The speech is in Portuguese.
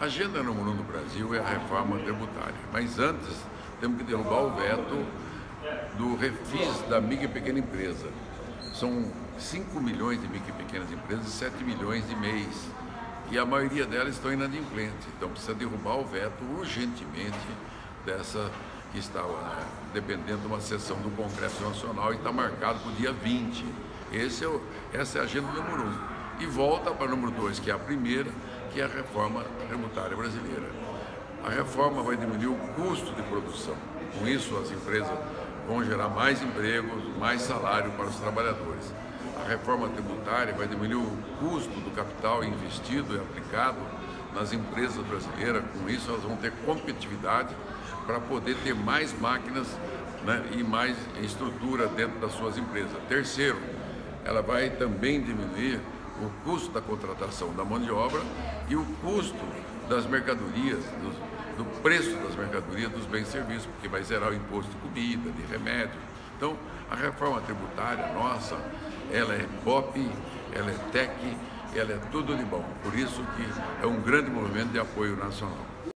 A agenda número 1 do Brasil é a reforma tributária, mas antes temos que derrubar o veto do refis da micro e pequena empresa. São 5 milhões de micro e pequenas empresas e 7 milhões de MEIs, e a maioria delas estão inadimplentes, então precisa derrubar o veto urgentemente dessa que está dependendo de uma sessão do Congresso Nacional e está marcado para o dia 20. Essa é a agenda número 1. E volta para o número 2, que é a primeira, que é a reforma tributária brasileira. A reforma vai diminuir o custo de produção. Com isso, as empresas vão gerar mais empregos, mais salário para os trabalhadores. A reforma tributária vai diminuir o custo do capital investido e aplicado nas empresas brasileiras. Com isso, elas vão ter competitividade para poder ter mais máquinas, né, e mais estrutura dentro das suas empresas. Terceiro, ela vai também diminuir o custo da contratação da mão de obra e o custo das mercadorias, do preço das mercadorias, dos bens e serviços, porque vai zerar o imposto de comida, de remédio. Então, a reforma tributária nossa, ela é pop, ela é tech, ela é tudo de bom. Por isso que é um grande movimento de apoio nacional.